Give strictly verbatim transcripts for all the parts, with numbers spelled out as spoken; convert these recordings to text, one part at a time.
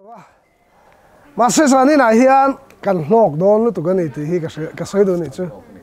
mà sẽ sao nên là hiện cần nọc đón lúc tụi cái này thì hi cái cái sợi đồ này chứ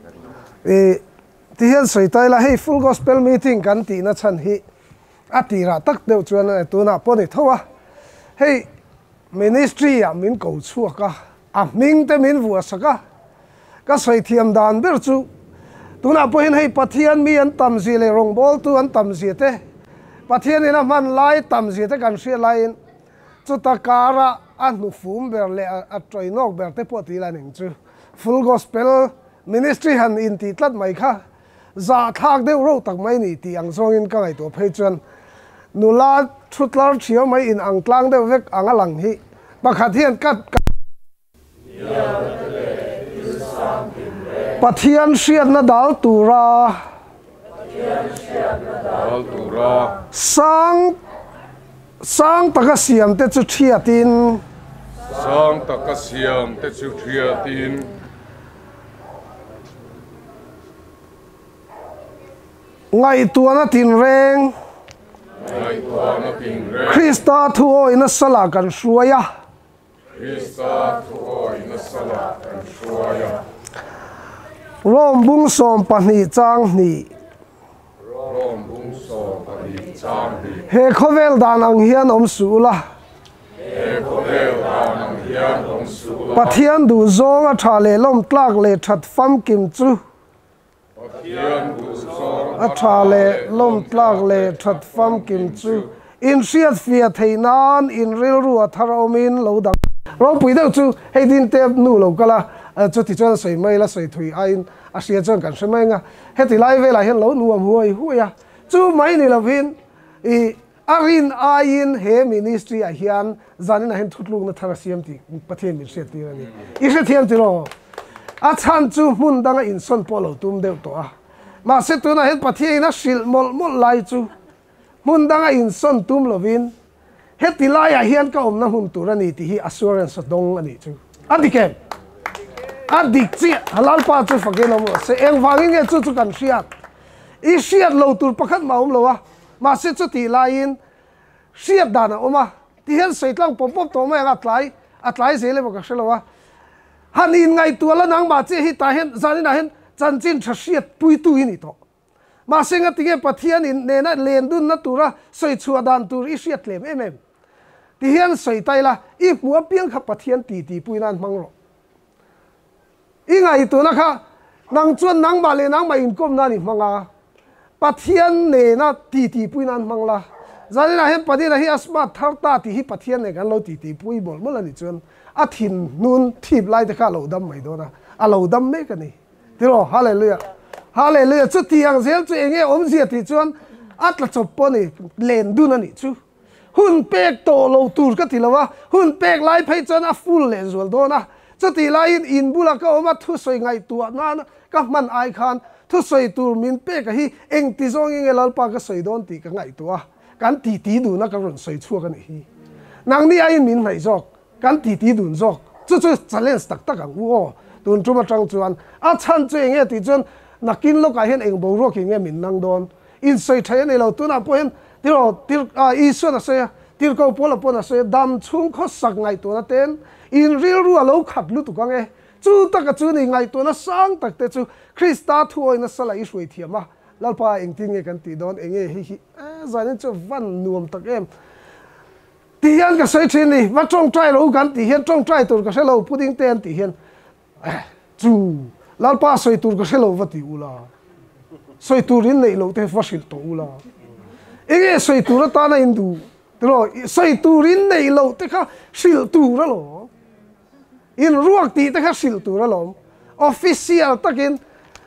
thì hiện sợi tay là hi full gospel meeting cần tí nó chân hi à tí ra tắc đều chuyện này tụi nào bọn này thôi hey ministry à mình cầu chua cả à mình tới mình vừa sắc cả cái sợi thiềm đàn biết chú tụi nào bọn hay bắt thiên mi ăn tầm gìเลยrong ball tụi ăn tầm gì thế bắt thiên này là man lai tầm gì thế cần xuyên lai chú ta cara anh nu phum ber le a troi nok ber te po ti la ning chu full gospel ministry han in ti tlat mai kha za thak deu ro tak mai ni ti ang zong in ka ngai to phei chuan nula thutlar thio mai in ang tlang deu vek anga lang hi pakhat hian kat pathian siat na dal tura dal tura sang sang taka siam te chu thia tin sang taka siam te chu thia tin ngai tua na tin reng ngai tua na tin reng Krista thu oi na sala kan suaya Krista thu oi na sala kan suaya rom bung som pani chang ni rom bung som pani chang ni he khovel dan ang hian om su la he khovel dan ang hian om su la pathian du zong a tha le lom tlak le that fam kim chu pathian du zong a tha le lom tlak le that fam kim chu in siat fia theinan in ril ru a thar omin lo dang ro pui deuh chu hei din te nu lo kala chu ti chuan sei mai la sei thui a in a sia chuan kan se mai nga heti lai vela hian lo nuam huai huia chu mai ni lovin i arin ain he ministry a hian zanin a hen thutlung na thara siam ti pathian min se ti ani i se thiam ti ro a chan chu mun danga in son polo tum deuh to a ma se tu na hen pathian na sil mol mol lai chu mun danga in son tum lovin heti lai a hian ka om na hun tur ani ti hi assurance dong ani chu adikem adik chi halal pa chu fagen om se eng wangin nge chu chu kan siat i siat lo tur pakhat ma om lo a ma se chu ti lain siat dana oma ti hen seitlang pom pom to ma atlai atlai zele ba ka shlowa hanin ngai tu la nang ma che hi ta hen zani na hen chan chin tha siat pui tu ini to ma senga tige pathian in ne na len dun na tura soi chua dan tur i siat lem em em ti hen sei tai la i mua piang kha pathian ti ti pui nan mang ro i ngai tu na kha nang chuan nang ma le nang ma in kom na ni manga pathian ne na ti ti pui nan mangla zani na hem padi na hi asma thar ta ti hi pathian ne kan lo ti ti pui bol mol ani chuan a thin nun thip lai te kha lo dam mai do na a lo dam me ka ni tiro hallelujah hallelujah chu ti ang zel chu enge om zia ti chuan atla chop po ni len dun ani chu hun pek to lo tur ka ti lawa hun pek lai phei chuan a full le zol do na chu ti lai in in bula ka oma thu soi ngai tu na ka man ai khan thu soi tur min pe ka hi eng ti zong eng lal pa ka soi don ti ka ngai tu a kan ti ti du na ka ron soi chu ka ni hi nang ni ai min nai jok kan ti ti dun jok chu chu challenge tak tak ang u tun chu ma tang chuan a chan chu eng e ti chuan nakin lo ka hen eng bo ro ki nge min nang don in soi thai nei lo tu na po hen ti ro tir a i so na se tir ko po la po na se dam chung kho sak ngai tu na ten in real ru a lo khat lu tu ka nge chu ta ka chu ni ngai tu na sang tak te chu Krista thu oi na sala i shui thiama lalpa eng tin nge kan ti don enge hi hi zanin chu van nuam tak em ti hian ka sei thin ni wa tong trai lo kan ti hian tong trai tur ka se lo puding ten ti hian chu lalpa soi tur ka se lo wa ti ula soi turin nei lo te vasil to ula enge soi tur ta na indu tro soi turin nei lo te kha sil tu ra lo in ruak ti te kha sil tu ra lo official takin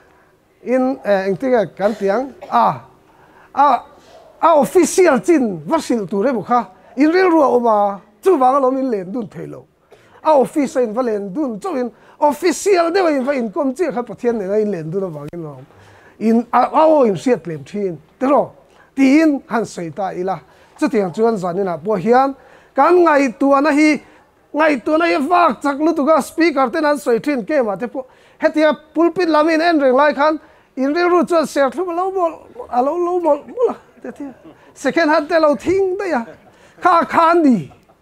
in eng tinga kan tiang a a a official chin vasil tu re bukha in real ru oma chu wang lo min len dun thelo a official in valen dun chu in official de in va in kom chi kha pathian ne in len dun wang in lo in a o in siat lem thin tero tin han sei ta ila chu tiang chuan zanina po hian kan ngai tu na hi ngai tu na hi vak chak lu tu ga speaker ten an sei thin ke ma te po hetia pulpit lamin en reng lai khan in real ru chuan ser thu lo bol a lo lo bol mula te ti second hand te lo thing da ya kha khan di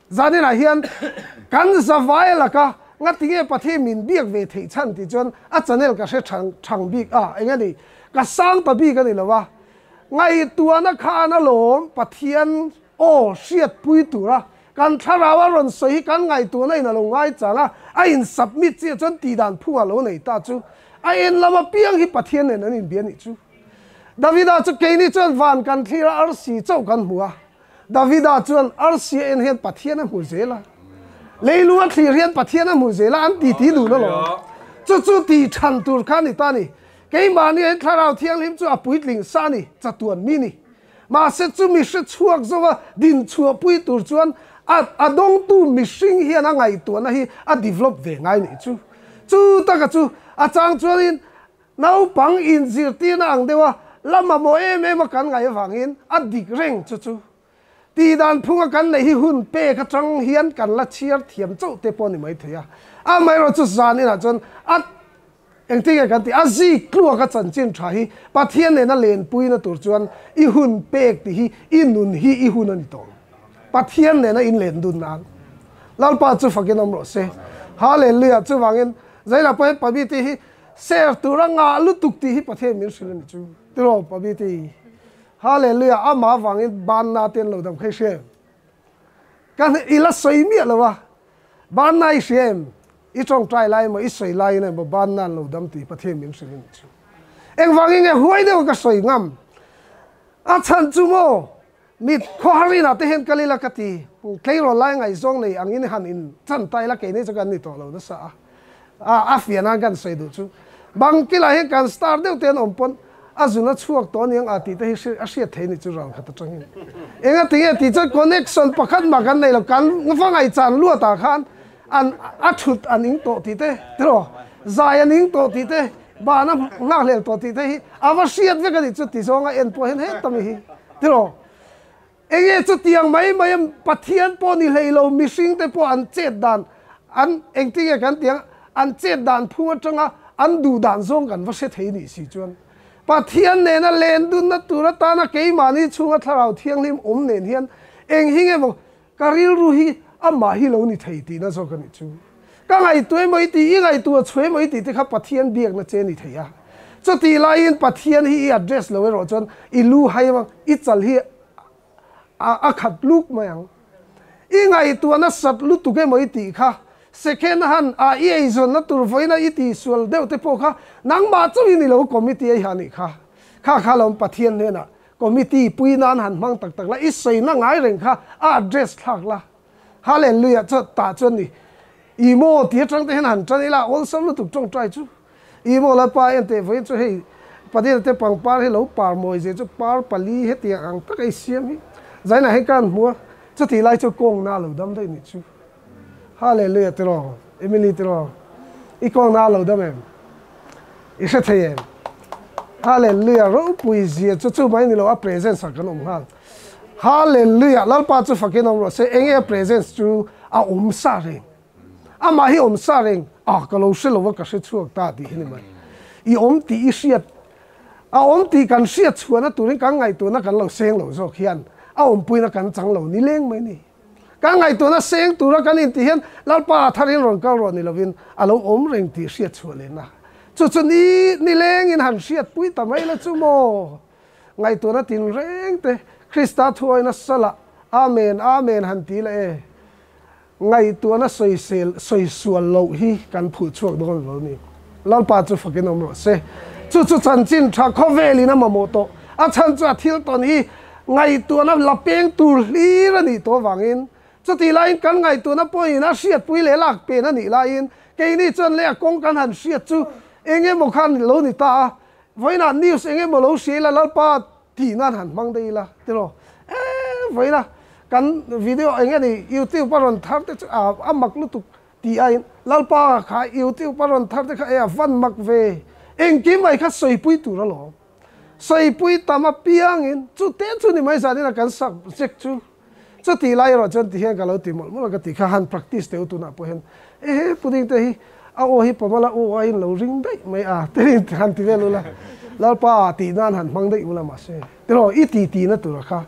gia đình là hiền cắn ra vai là cả ngắt tiếng bát thiên mình biết về thị trấn thì chọn à cho nên cái sẽ chẳng chẳng biết à anh ấy đi cái sáng ta biết cái này là wa ngay tua nó khá nó lốm bát thiên ô siết bùi tu raกันถ้าเราว่าเราใส่กันไงตัวนี้น่ะลงไงจังอ่ะไอ้อินสับมิดเจ้าจนตีดันพัวโลนี่ตาจูไอ้อินเรามาเปียงที่ปะเทียนเนี่ยนั่นอินเบียนี่จูดาวิดาจะเกยนี่จนวันกันที่เราอาร์ซีเจ้ากันหัวดาวิดาจนอาร์ซีเอ็นเห็นปะเทียนนั่นหัวเจละเลยรู้ว่าที่เห็นปะเทียนนั่นหัวเจละอันตีตีดูนั่นหรอจูจูตีชันตูร์ขันนี่ตานี่เกยมานี่ถ้าเราเที่ยงลิมจูอาปุยลิงซานี่จะตัวมินี่มาเสร็จจูมีเสร็จช่วงจะว่าดินชัวปุยตูร์จวนอ่ะอ่ะดงตู้มิชิงเฮียนะไงตัวนะฮีอ่ะ develop เวงไงนี่จูจูตะกะจูอาจารย์จวนอินน้าปังอินซิร์ตีนังเดียวว่าลำมาโมเอเมมากันไงฟังอินอ่ะดิกเร่งจูจูตีดานพุ่งกันในฮีหุ่นเป้กระจังเฮียนกันละเชียร์เทียมเจ้าเตปอนี่ไม่เถียอ่ะไม่เราจูจานี่นะจนอ่ะเองที่กันที่อาซีกลัวกับจันจินชาฮีปะเทียนเนี่ยนั่นเลนปุยนะตัวจวนอีหุ่นเป้กที่ฮีอีนุนฮีอีหุ่นนั่นตองปะเทียนเนี่ยนะอินเลนดุนนังแล้วป้าจะฟังกันน้ำรสเซ่ฮาเลลูยาจะฟังกันใจละไปปะบิตีเสียตัวร่างอาลุตุกตีปะเทียนมิสุนันจูตัวเราปะบิตีฮาเลลูยาอามาฟังกันบานนาเตียนเราดำแค่เชื่อกันอีละสวยเมียละวะบานนาเชื่ออีจงใจไล่มาอีสวยไล่เนี่ยมาบานนาเราดำตีปะเทียนมิสุนันจูเอ็งฟังกันหัวเดียวก็สวยงามอาชันจูโมมิดข้อหารีน่ะเตเห็นกันเลยละกตีใครรอไล่ไงซงในอังอินหันอินจันไตละเกนี่จะกันนี่ตัวเราเนี่ยสะอ่ะอาเฟียนักันใส่ดูจูบางกีฬาเห็นกันสตาร์เดียวเตียนอมปนอาจุนัดช่วงตัวนี้อาทิตย์ที่อาเซียเทนี่จูเราขัดจังเองอาทิตย์ที่จะคอนเนคชั่นประคันมากันในเรากันฟังไอ้จานลั่วตาขันอันอัดชุดอันอิงโตติเต้ตรอใจอันอิงโตติเต้บ้านนั้นนักเลี้ยงโตติเต้อาวาเซียดเวกันนี่จุดที่สองเอ็นพอเห็นเห็นตั้มฮีตรอเองจะเตียงไม่ไม่ปะเทียนปอนี่เลยเรามิชิงแต่ปออันเจ็ดด่านอันเองที่กันเตียงอันเจ็ดด่านพุ่งจังอ่ะอันดูด่านส่งกันว่าเสถียรนี่สิจวนปะเทียนเนี่ยนะเลนดุนนะตัวตานะเกี่ยมานี่ช่วงถ้าเราเที่ยงริมอมเนี่ยเฮียนเองหิ้งเองบอกการิลรู้ฮีอ่ะมาฮีเรานี่เทียดีนะส่งกันนี่จูก็ไงตัวไม่ตีอีไงตัวช่วยไม่ตีที่เขาปะเทียนเบียกนะเจนี่เทียจะตีไลน์ปะเทียนฮี address เราไว้รอจนอีลู่ให้ว่าอีจัลฮีอาขัดลูกมาอย่างอีไงตัวนั้นสัตว์ลุตุกเกไม่ตีค่ะ second hand อาอีไอส่วนนั้นตัวไฟนั้นอีตีส่วนเดียวแต่พวกค่ะนังมาจุยนี่เราคอมมิตี้ไอ้หันนี่ค่ะข้าข้าเราปะเทียนเนี่ยนะคอมมิตี้ปุยนานหันมั่งตักตักละอีส่วนนั่งไงเร่งค่ะ address ทักละฮาเลลูยาจะตาจนนี่อีโมที่จังแต่หันจังนี่ละ also ลุตุกจงใจจูอีโมละป้าเอ็นเตไฟจะให้ประเดี๋ยวแต่ปังปาให้เราปาร์มวยจะปาร์ปลีให้เตียงอังตักไอเสียมใจไหนให้กันมัวจะตีไล่จะโกงน่าเราดำได้นี่จูฮาเลลูยาตรอเอมิลีตรออีกองน่าเราดำเองอีเสถียรฮาเลลูยาเราปุยเสียจะจู่ไม่นี่เราอัพเพรสเซนส์สักกันอมฮัลฮาเลลูยาแล้วป้าจะฟังกันอมเราเสเองอัพเพรสเซนส์จูอาอมซาเรงอามาให้อมซาเรงอ่ะก็เราเชื่อเราว่าก็เชื่อช่วงตาดีนี่มันอีอมตีอีเสียอาอมตีกันเสียชวนนะตัวนี้กันไงตัวนั้นกันเราเซงเราโซเขียนเอาอมปุยนักกันจังเหล่านี้เลี้ยงไหมนี่กันไงตัวนั้นเสียงตัวนักกันอินที่เห็นแล้วป้าทารินรอนก้าวรอนนี่เราวินอาเราอมเร่งตีเสียชวนเลยนะจุดจุดนี้นี่เลี้ยงอินหันเสียปุยทำไมล่ะจุโมไงตัวนั้นตินเร่งแต่คริสต์ถวยนัสละอาเมนอาเมนหันตีเลยไงตัวนั้นสวยเซลสวยส่วนเราฮีกันผูดช่วงโดนเรานี่แล้วป้าจะฟังกันอมรสเซจุดจุดจันจินทาคอเวลีนะมาโมโตอาฉันจะทิลตอนนี้ไงตัวนั้นลับเพียงตัวลีระนี่ตัววังอินจะตีไลน์กันไงตัวนั้นป่วยนะเสียดปุยเล่ลักเป็นนั่นนี่ไลน์เกนี่จนเลี้ยกงกันหันเสียดจูเองเงี้ยบอกขันโลนี่ตาไว้น่ะนิวส์เองเงี้ยบอกโลเสียละแล้วป้าที่นั่นหันมังได้ละเดี๋ยวเอ๊ะไว้น่ะกันวิดีโอเองเงี้ยนี่ยูทูบปารอนทับเตอ่าอามักลุตุตีไอแล้วป้าขายยูทูบปารอนทับเตขายฟันมักเวเองกินไม่คัดสวยปุยตัวละหรอใส่ปุยตามาเปียงอินจุดเต้นจุดนี่ไม่ใช่นี่นะกันสักเจ็กจูจุดตีไล่เราจนที่เห็นกันเราตีหมดมันก็ตีข้าหัน practice เดี๋ยวตัวน่ะพอเห็นเอ๊ะพูดถึงแต่ฮีเอาโอ้ฮีประมาณละโอ้ยเราริงได้ไม่อ่ะแต่นี่หันตีเวลุละแล้วป้าตีนั่นหันมังได้อุละมาเซ่แต่เราอีตีตีนั่นตัวละค่ะ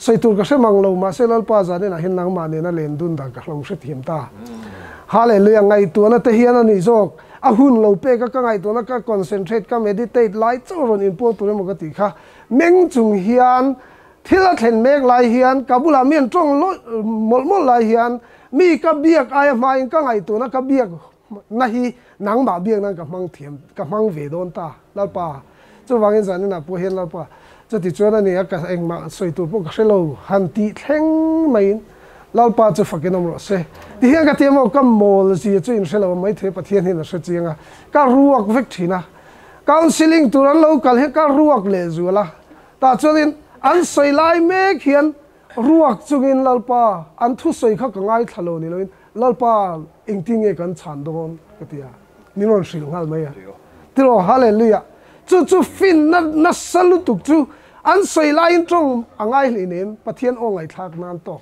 soi tur ka se mang lo ma se lal pa za ne na hin nang ma ne na len dun da ka hlong se thiam ta hallelujah ngai tu na te hian ani jok a hun lo pe ka ka ngai tu na ka concentrate ka meditate lai choron in po tu mo ka ti kha meng chung hian thila thlen mek lai hian kabula mian tong lo mol mol lai hian mi ka biak ai ma in ka ngai tu na ka biak na hi nang ma biak na ka mang thiam ka mang ve don ta lal pa chu wangin zan na po hian lal pa chu ti chuan ani ka eng ma soi tu po ka selo han ti thleng mai lal pa chu fakin om ro se ti hian ka temo ka mol si chu in selo mai the pathian hin se chinga ka ruak vek thina counseling turan lo kal he ka ruak le zuala ta chuan an soi lai mek hian ruak chungin lalpa an thu soi kha ka ngai thalo ni loin lalpa engting e kan chan don katia ni ron sil ngal mai tiro hallelujah chu chu fin na na salu tuk chu an soi lai in trong angai li nem pathian ong ai thak nan to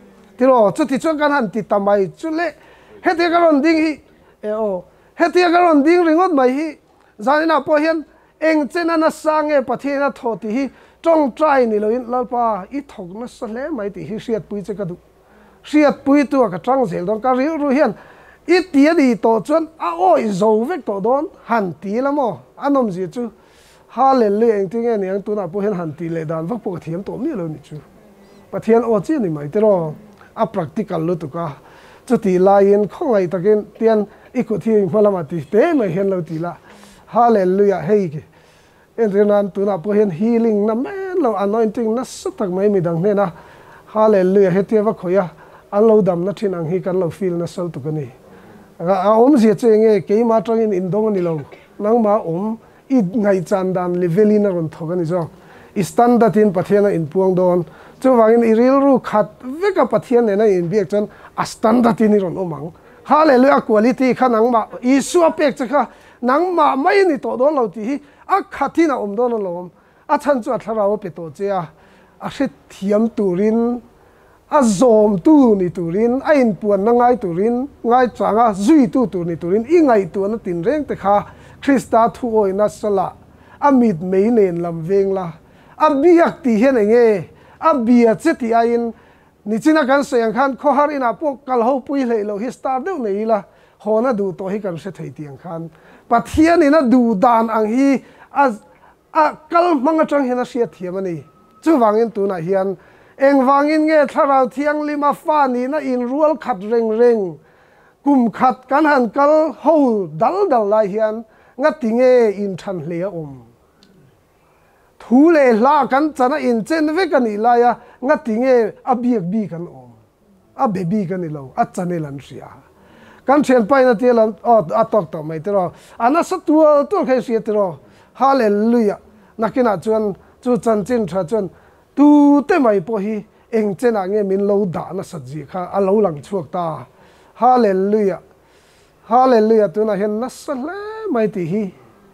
tiro chu ti chu kan han ti tamai chu le heti ka ron ding hi e o heti ka ron ding ringot mai hi zanina po hian eng chena na sange pathian na thoti hi trong trai ni loin lalpa i thok na sale mai ti hi siat pui che ka du siat pui tu ka tang zel don ka riu ru hian i tia di to chuan a oi zo vek to don han ti lamo anom ji chu hallelujah eng ting ani ang tu na po hian han ti le dan vak po thiam to mi lo ni chu pathian o chi ni mai te ro a practical lu tu ka chu ti lain khongai takin tian i ku thi malama ti te mai hian lo ti la hallelujah hei ke en renan tu na po hian healing na men lo anointing na satak mai mi dang ne na hallelujah hetia va khoya an lo dam na thin ang hi kan lo feel na sal tu kani a om zia chenge ke ma tang in indong ni lo nang ma om i ngai chan dan levelin na ron thogani jo standard in pathiana in puang don chu wangin i ril ru khat veka pathian ne na in biak chan a standard in ron omang hallelujah quality khanang ma isu apek chakha nang ma mai ni to don lo ti hi a khatina om don lo a chan chu tharaw pe to che a a hre thiam turin a zom tu ni turin a in puan na ngai turin ngai changa zui tu tu ni turin i ngai tu na tin reng te kha Krista thu oi na sala a mit mei nen lam veng la a biak ti hian enge a bia che ti a in ni china kan sayang khan kho har ina po kal ho pui hlei lo hi star deuh nei la hona du to hi kan se thei tiang khan pathian ina du dan ang hi a a kal manga tang hena sia thiam ani chu wangin tu na hian eng wangin nge tharau thiang lima fa ni na in rual khat reng reng kum khat kan han kal ho dal dal lai hian nga tinge in than hle om thu le la kan chana in chen ve kan i la ya nga tinge a biak bi kan om a baby kan i lo a chane lan sia kan chen pai na te lan o a tok to mai te ro ana sa tu tu khai sia te ro hallelujah nakina chuan chu chan chin tha chuan tu te mai po hi eng chena nge min lo da na sa ji kha a lo lang chuak ta hallelujah hallelujah tu na hen na sa le mai ti hi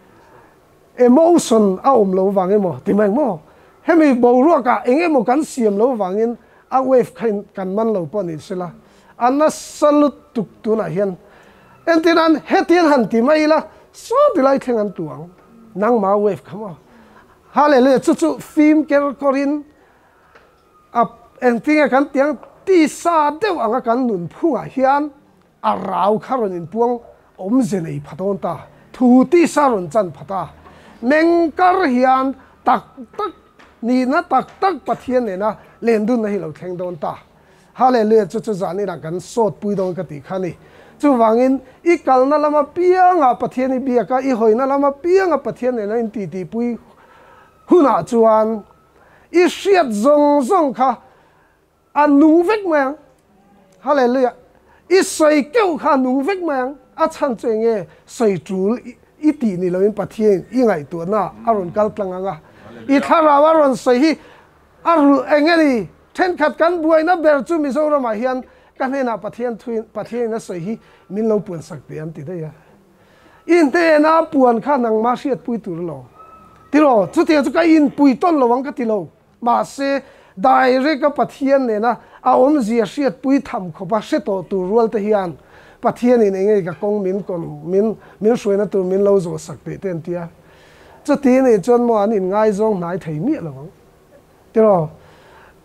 emotion a om lo wang emo ti mai mo hemi bo ro ka eng emo kan siam lo wangin a wave khan kan man lo pon ni sila ana salut tuk tu na hian entinan hetian han ti mai la so ti lai theng an tuang nang ma wave khama hallelujah chu chu film ker korin up entinga kan tiang ti sa deu anga kan nun phunga hian a rau kharon in puang om zenei phaton ta thu ti saron chan phata mengkar hian tak tak ni na tak tak pathian ne na lendun na hi lo theng don ta hallelujah chu chu zani ra kan sot pui don ka ti khani chu wangin i kalna lama pianga pathian i biaka i hoina lama pianga pathian ne na in ti ti pui huna chuan i hriat zong zong kha anu vek mang hallelujah i soi keu kha nu vek mang a chan chenge soi tul i ti ni loin pathian i ngai tu na aron kal tlanga i thara waron soi hi aru engeli then khat kan buai na ber chu mi zo ma hian kan hena pathian thuin pathian na soi hi min lo pun sak te am ti da ya in te na puan kha nang ma siat pui tur lo tiro chu te chu ka in pui ton lo wang ka ti lo ma se direct ka pathian ne na a om zia siat pui tham kho ba se to tu rual te hian pathian in enge ka kong min kon min min suina tu min lo zo sak te ten tia chu ti ne chon mo an in ngai zong nai thei mi lo tiro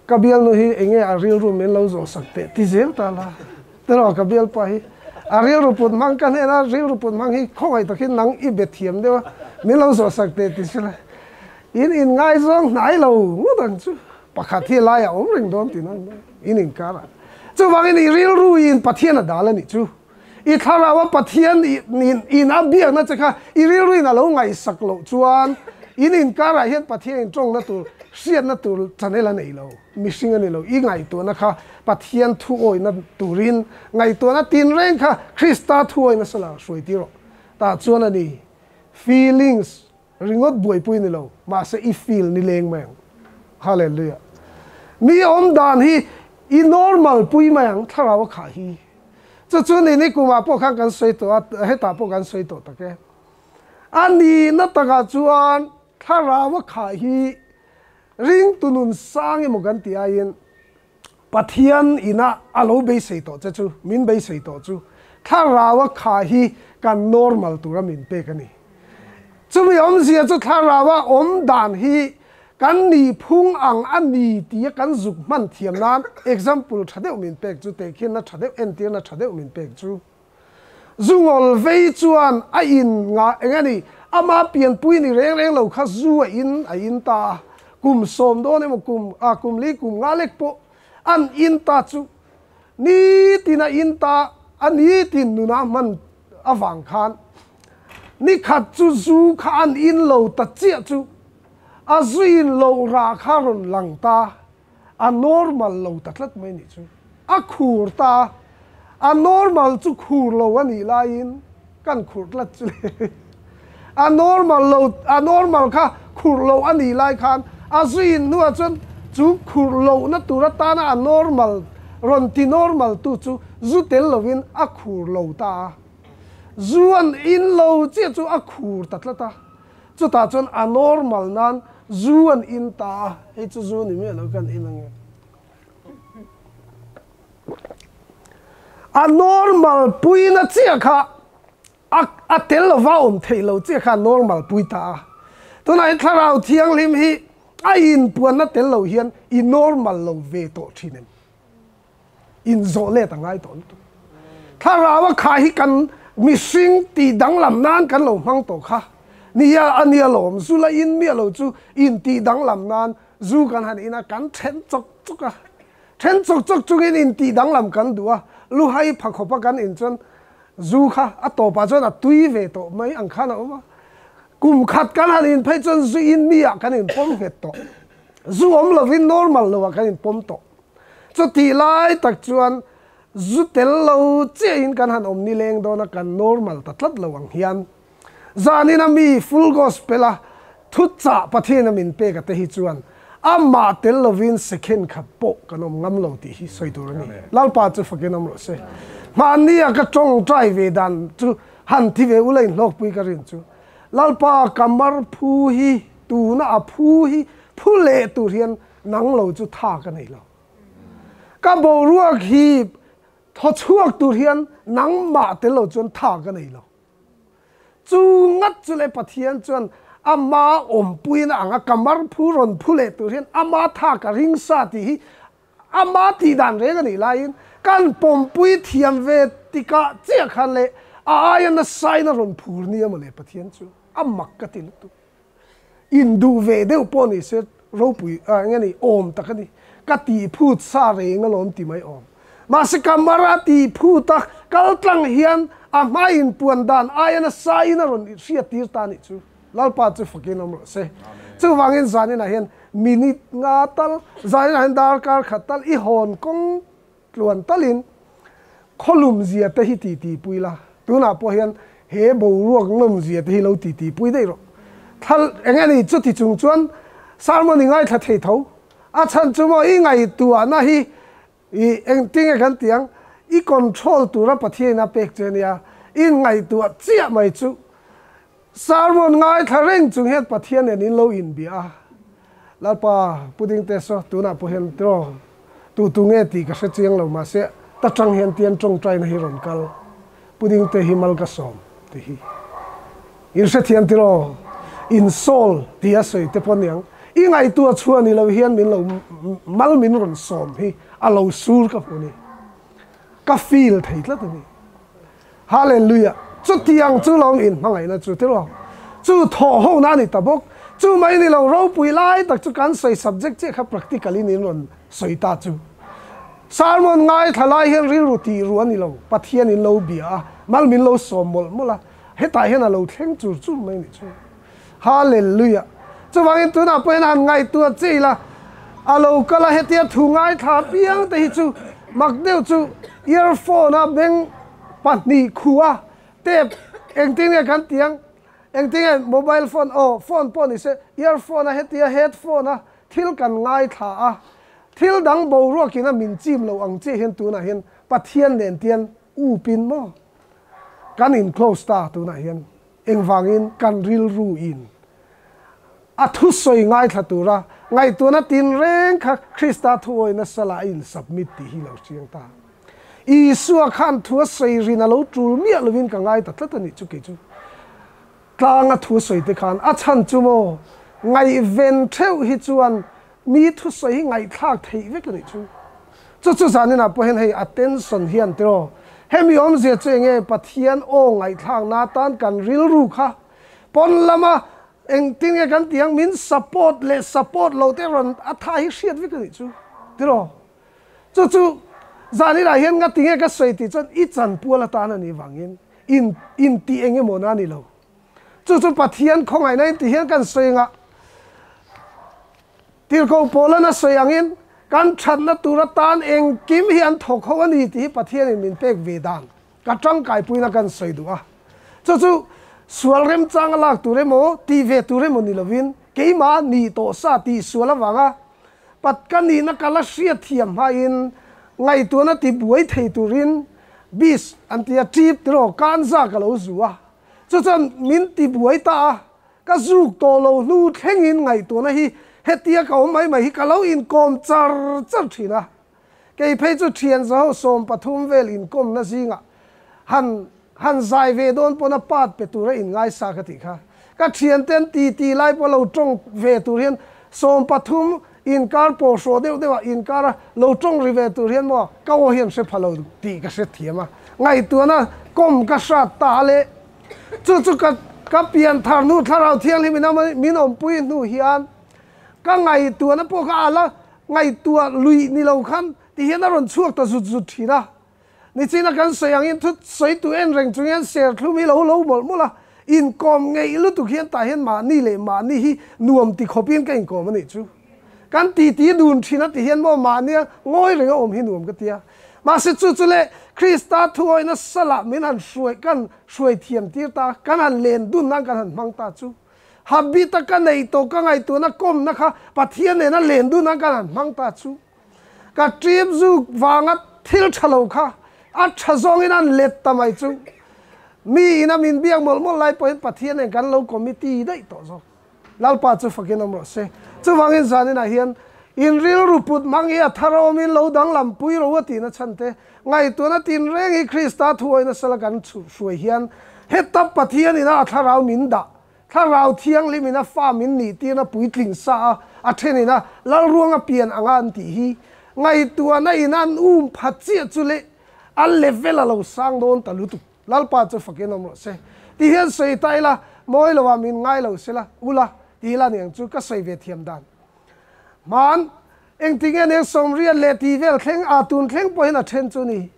kabial no hi enge a real room men lo zo sakte ti zel ta la tero kabial pa hi a real ru put mang kan ena real ru put mang hi khoi ta khin nang i bethiam de men lo zo sakte ti sila in in ngai zong nai lo ngu dan chu pakhat hi la ya om ring dom ti non in in kara chu wang in real ru in pathian da la ni chu i thara wa pathian in in abiak na chakha i real ru na lo ngai sak lo chuan in in kara hian pathian trong na tu siat na tu chanela nei lo missing ani lo i ngai to na kha pathian thu oi na turin ngai to na tin reng kha Krista thu oi na sala soi ti ro ta chuan ani feelings ringot buai pui ni lo ma se i feel ni leng mang hallelujah mi om dan hi i normal pui mang thara wa kha hi chu chu ni ni kuma po khang kan soi to he ta po kan soi to ta ke ani na ta ga chuan thara wa kha hi ring tunun sang e mo kan ti ain pathian ina alo be sei to chu min be sei to chu thara wa kha hi kan normal tu ra min pe ka ni chu mi om sia chu thara wa om dan hi kan ni phung ang ani ti kan zuk man thiam nan example thade min pek chu te khin na thade en ti na thade min pek chu zungol vei chuan a in nga engani ama pian pui ni reng reng lo kha zu a in a in ta kum som do ne mo kum a kum li kum nga lek po an in ta chu ni tina in ta ani tin nu na man awang khan ni khat chu zu khan in lo ta chia chu a zuin lo ra kha ron lang ta a normal lo ta tlat mai ni chu a khur ta a normal chu khur lo ani la in kan khur tlat chu a normal lo a normal kha khur lo ani lai khan a zuin nu a chun chu khur lo na tura ta na a normal ron ti normal tu chu zu tel lovin a khur lo ta zuan in lo che chu a khur ta tla ta chu ta chun a normal nan zuan in ta he chu zu ni me lo kan in ang a normal pui na che kha a a tel lo va om thei lo che kha normal pui ta tu nai tharau thiang lim hi a in puan na tel lo hian i normal lo ve to thinen in zo le ta ngai ton tu tharawa kha hi kan missing ti dang lam nan kan lo mang to kha nia ania lom zu la in mi lo chu in ti dang lam nan zu kan han ina kan chen chok chok a chen chok chok chu in in ti dang lam kan duwa lu hai pha khopa kan in chon zu kha a to pa chon a tui ve to mai ang kha na oma kum khat kan han in phai chon zu in mi a kan in pom het to zu om lo vin normal lo kan in pom to chu ti lai tak chuan zu tel lo che in kan han om ni leng do na kan normal ta tlat lo ang hian zanina mi full gospel a thu cha pathian min pe ka te hi chuan amma tel lo vin second khat po kan om ngam lo ti hi soi tur ni lal pa chu fakin om ro se man ni a ka chong trai ve dan chu han ti ve ulein lok pui ka rin chu lal pa kamar phu hi tu na a phu hi phu le tu hian nang lo chu tha ka nei lo ka bo ruak hi tho chuak tu hian nang ma tel lo chon tha ka nei lo chu ngat chu le pathian chuan ama om pui na anga kamar phu ron phu le tu hian ama tha ka ring sa ti hi ama ti dan re ga ni lain kan pom pui thiam ve tika che khan le a ayan na sai na ron phur ni am le pathian chu amak ka til tu indu ve deu poni se ro pui a ngani om takani ka ti phut sa re ngalom ti mai om ma se kamara ti phu tak kal tlang hian a mai in puan dan ayan na sai na ron sia tir ta ni chu lalpa chu fakin om se chu wangin zanin a hian minute nga tal zain han dar kar khatal i hon kong tluan talin kholum zia te hi ti ti puila tuna po hian he bo ruak ngom zia te hi lo ti ti pui dei ro thal engani chu ti chung chuan sarmoni ngai tha thei tho a chan chu mo i ngai tu ana hi i eng ting kan tiang i control tu ra pathian na pek chenia in ngai tu chia mai chu sarmon ngai tha reng chung het pathian en in lo in bia lalpa puding te so tuna po hian tro tu tu nge ti ka se chiang lo ma se ta chang hian tian chong trai na hi ron kal puding te himal ka som ti hi in se thian tiro in sol ti a soi te pon yang i ngai tua chua ni lo hian min lo mal min ron som hi a lo sur ka pu ni ka feel thei tla ni hallelujah chu tiang chu long in mangai na chu tiro chu tho ho na ni tabok chu mai ni lo ro pui lai tak chu kan soi subject che kha practically ni ron soi ta chu salmon ngai thalai hian ri ruti ruan ni lo pathian in lo bia mal min lo som mol mola hetai hian a lo thleng chu chu mai ni chu hallelujah chu wangin tuna pen han ngai tua chi la alo kala hetia thu ngai tha piang te hi chu mak deu chu earphone a beng pan ni khua tep eng ting e kan tiang eng ting e mobile phone oh phone pon is earphone a hetia headphone a thil kan ngai tha a thil dang bo ro kina min chim lo ang che hen tu na hen pathian len tian u pin mo kan in close ta tu na hen eng wangin kan ril ru in a thu soi ngai tha tu ra ngai tu na tin reng kha Krista thuoi na sala in submit ti hi lo chiang ta i suwa khan thu soi rin a lo tul mi lovin ka ngai ta tlat ni chu ke chu tlang a thu soi te khan a chan chu mo ngai ven theu hi chuan mi thu soi hi ngai thak thei ve ka ni chu chu chu zanina po hen hei attention hian tero hemi om zia chenge pathian o ngai thak na tan kan ril ru kha pon lama eng tin ge kan tiang min support le support lo te ron a tha hi hriat vi ka ni chu tiro chu chu zani la hian nga tinge ka soi ti chon i chan puala ta na ni wangin in in ti enge mona ni lo chu chu pathian khongai nai ti hian kan soi nga tir ko pola na soi angin kan that na tura tan eng kim hian thok ho ani ti pathian min pek vedan ka tang kai puina kan soi du a chu chu sual rem chang lak tu remo ti ve tu remo ni lovin keima ni to sa ti suala wanga pat kan ni na kala sia thiam ha in ngai tu na ti buai thei turin bis antia trip tro kan za ka lo zuwa chu chan min ti buai ta ka zuk to lo lu thleng in ngai tu na hi hetia ka mai mai hi ka lo in kom char char thina ke phei chu thian zo som pathum vel in kom na zinga han han zai ve don pona pat pe tu ra in ngai sa ka ti kha ka thian ten ti ti lai po lo tong ve tu rian som pathum in kar po so deu deu in kar lo tong ri ve tu rian mo ka o hian se phalo ti ka se thiama ngai tu na kom ka sa ta le chu chu ka ka pian thar nu tharau thiang li mina min om pui nu hian ka ngai tu na po ka ala ngai tu lui ni lo khan ti hian ron chuak ta zu zu thina ni china kan soyang in thu soi tu en reng chung en ser thlu mi lo lo mol mola in kom ngei lu tu khian ta hen ma ni le ma ni hi nuam ti khopin ka in kom ani chu kan ti ti dun thina ti hen mo ma ni ngoi reng om hi nuam ka tia ma se chu chu le Krista thuoi na sala min han suai kan suai thiam tir ta kan han len dun nang kan han mang ta chu habita ka nei to ka ngai tu na kom na kha pathian ne na len dun nang kan han mang ta chu ka trip zu wanga thil thalo kha a thazong in an let tamai chu mi ina min biang mol mol lai point pathian en kan lo committee dai to zo lalpa chu fakin amro se chu wangin zanina hian in real ruput mangi a tharo min lo dang lam pui ro ti na chante ngai tu na tin reng hi Krista thuoi na sala kan chu suai hian hetap pathian ina tharau min da tharau thiang li mina fa min ni ti na pui tling sa a thenina lal ruanga pian anga an ti hi ngai tu na inan um phachi chule a level alo sang don talutu lalpa chu fakin amro se ti hian sei taila moi lo wa min ngai lo sela ula ti la niang chu ka sei ve thiam dan man eng tinge ne som ria le ti vel thleng a tun thleng po hina then chu ni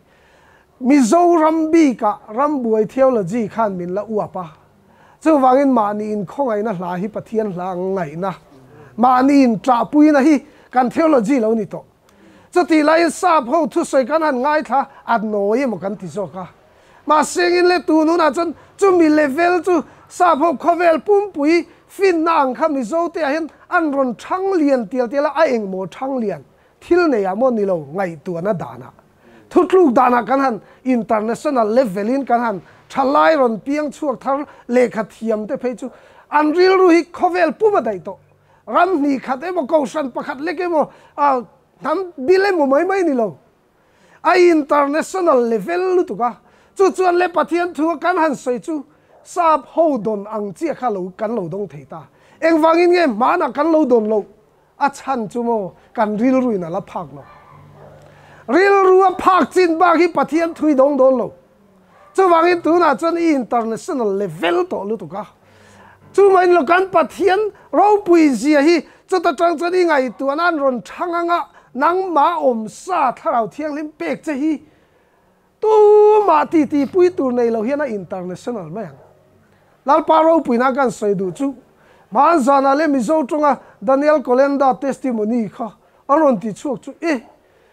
Mizoram bi ka rambuai theology khan min la uapa chu wangin mani in khongai na hla hi pathian hla ngai na mani in tra pui na hi kan theology lo ni to chu ti lai sa pho thu soi kan han ngai tha at noi mo kan ti zo ka ma sengin le tu nu na chon chu mi level chu sa pho khovel pum pui fin nang kha mi zo te hen an ron thang lian tial tial a eng mo thang lian thil ne ya mo ni lo ngai tu na dana thutluk dana kan han international level in kan han thalai ron piang chuak thar lekha thiam te phei chu an ril ru hi khovel pum dai to ram ni khate mo ko san pakhat leke mo a nam bile mo mai mai ni lo a international level lu tu ka chu chuan le pathian thu kan han soi chu sap ho don ang chia kha lo kan lo dong thei ta eng wangin nge mana kan lo don lo a chan chu mo kan ril ruina la phak lo ril ruwa phak chin ba hi pathian thui dong don lo chu wangin tu na chon international level to lu tu ka chu mai lo kan pathian ro pui zia hi chu ta tang chon i ngai tu an ron thanganga nang ma om sa tharau thiang lim pek che hi tu ma ti ti pui tur nei lo hian a international ma yang lal pa ro pui na kan soi du chu ma zana le mi zo tonga Daniel Kolenda testimony kha aron ti chuak chu e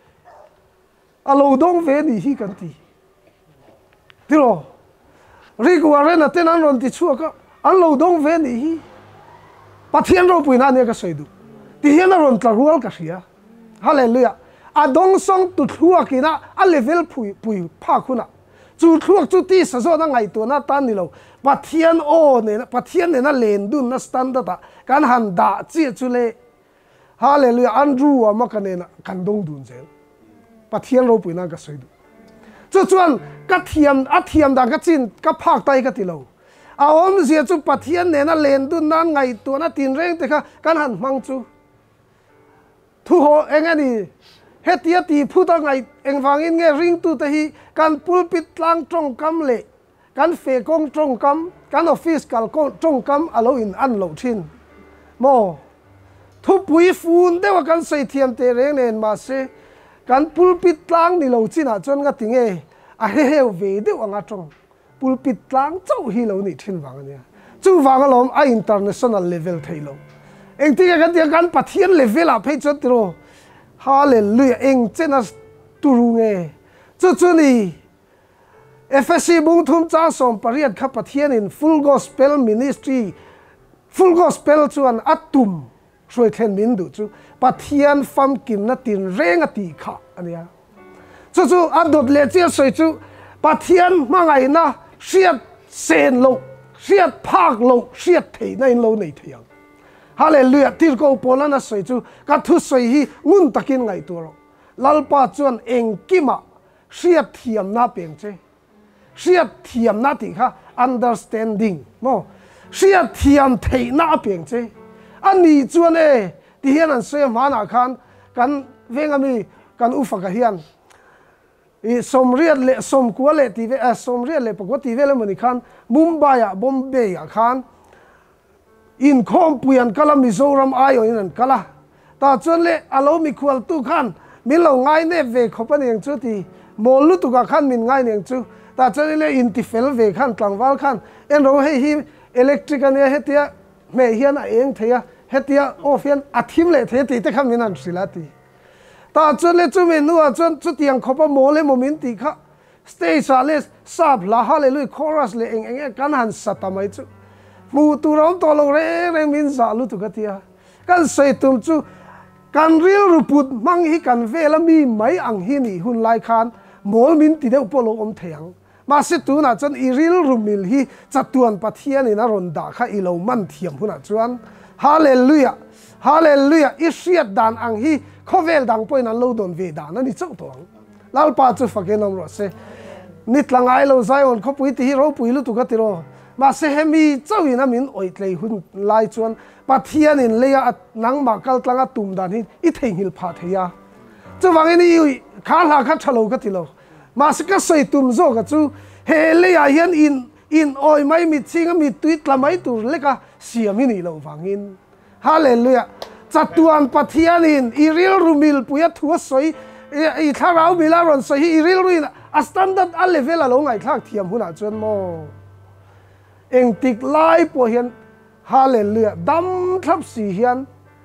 alo dong ve ni hi kan ti tiro rigwaren aten an ron ti chuak ka an lo dong ve ni hi pathian ro pui na ne ka soi du ti hian ron tla rual ka ria hallelujah adong song tu thuak ina a level pui pui pha khuna chu thuak chu ti sa zo na ngai tu na tan ni lo pathian o ne pathian ne na len dun na standard ta kan han da chi chu le hallelujah andrew ama kan ne na kan dong dun zel pathian ro pui na ka soi du chu chuan ka thiam a thiam da ka chin ka phak tai ka ti lo a om zia chu pathian ne na len dun nan ngai tu na tin reng te kha kan han mang chu thu ho engani hetia ti phuta ngai engwangin nge ring tu te hi kan pulpit tlang trong kam le kan fe kong trong kam kan office kal kong trong kam alo in an lo thin mo thu pui fun de wa kan sei thiam te reng nen ma se kan pulpit tlang ni lo china chon nga tinge a he he ve de wa nga trong pulpit tlang chau hi lo ni thin wang ania chu wang alom a international level thailo eng ti ka ti kan pathian level a phei chot ro hallelujah eng chena turu nge chu chu ni F S C bung thum cha som pariat kha pathian in full gospel ministry full gospel chuan atum soi thlen min du chu pathian fam kim na tin reng ati kha ania chu chu adot le che soi chu pathian mangai na siat sen lo siat phak lo siat thei na in lo nei thiang hallelujah tir ko polana soi chu ka thu soi hi ngun takin ngai tu ro lalpa chuan eng kima siat thiam na peng che siat thiam na ti kha understanding mo siat thiam thei na peng che ani chuan e ti hian an se mana khan kan vengami kan ufa ka hian i somriat le som kwa le ti ve somriat le pokwa ti ve le mani khan Mumbai a Bombay a khan in khom puyan kala Mizoram ayo in an kala ta chuan le alo mi khwal tu khan min lo ngai ne ve khopan eng chu ti molu tu ka khan min ngai neng chu ta chuan le in ti fel ve khan tlangwal khan en ro hei hi electric ania hetia me hian a eng theia hetia ofian athim le the ti te kham min an silati ta chuan le chu me nu a chuan chu tiang khopa mole momin ti kha stage a le sap la hallelujah chorus le eng eng kan han satamai chu mu tu rom to lo re re min za lu tu ka tia kan sei tum chu kan ril ruput mang hi kan vela mi mai ang hi ni hun lai khan mol min ti de polo om theyang ma se tu na chan i ril rumil hi chatuan pathian in a ron da kha i lo man thiam huna chuan hallelujah hallelujah isiat dan ang hi khovel dang poin an lo don ve dan ani chau tong lal pa chu fakenom ro se nitlangai lo zion khopui ti hi ro pui lu tu ka ti ro ma se hemi chau in amin oi tlei hun lai chuan pathian in leya nang ma kal tlanga tum dan hi i thei hil pha theya chu wangin i kha la kha thalo ka ti lo ma se ka sei tum zo ka chu he leya hian in in oi mai mi chinga mi tuit lamai tur leka siam ni lo wangin hallelujah chatuan pathian in i ril rumil puya thua soi i tharau milaron soi hi i ril ruin a standard a level alo ngai thak thiam huna chuan mo eng tik lai po hian hallelujah dam thap si hian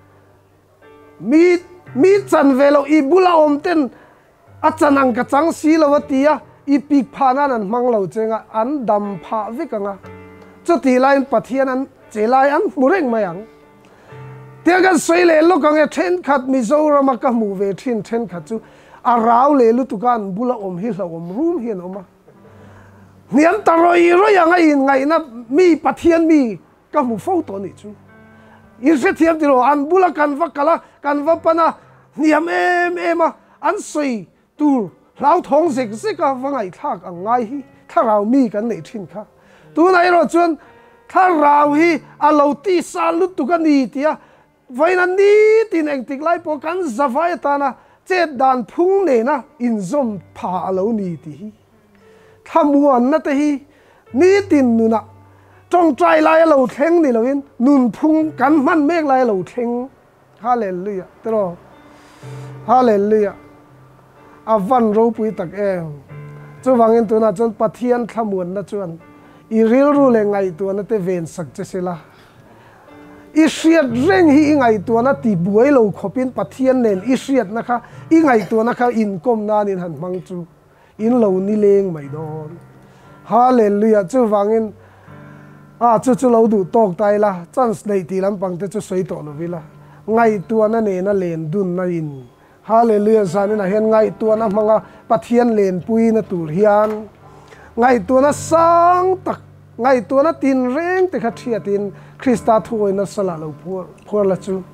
mi mi chan velo i bula om ten a chanang ka chang si lo tia i pik phana nan manglo chenga an dam pha vikanga chuti line pathian an chelai an mureng mayang tiagan soile lokang e then khat Mizoram ka mu ve thin then khat chu arau le lu tukan bula om hi lo om room hian oma niam taroi ro yang ai ngai na mi pathian mi ka mu photo ni chu in se thiam tiro an bula kan va kala kan va pana niam em em an soi tu lau thong sik sik ka va ngai thak angai hi tharau mi kan nei thin kha tu nai ro chuan thà rau hi alo ti san lut tu kan ni tia vai na ni tin eng tik lai po kan zavai ta na che dan phung ne na in zom pha alo ni ti hi thamuan na te hi ni tin nu na trong trai lai lo theng ni lo in nun phung kan man mek lai lo theng hallelujah tro hallelujah avan ro pui tak em chu wangin tu na chon pathian thamuan na chuan i ril ru le ngai tu na te ven sak che sela i hriat reng hi ngai tu na ti buai lo khopin pathian nen i hriat na kha i ngai tu na kha in kom na nin han mang chu in lo ni leng mai don hallelujah chu wangin a chu chu lo du tok tai la chance nei ti lam pang te chu soi to lo vila ngai tu na ne na len dun na in hallelujah sanin a hen ngai tu na manga pathian len pui na tur hian ngai tu na sang tak ngai tu na tin reng te kha thiatin Krista thuoi na sala lo phur phur la chu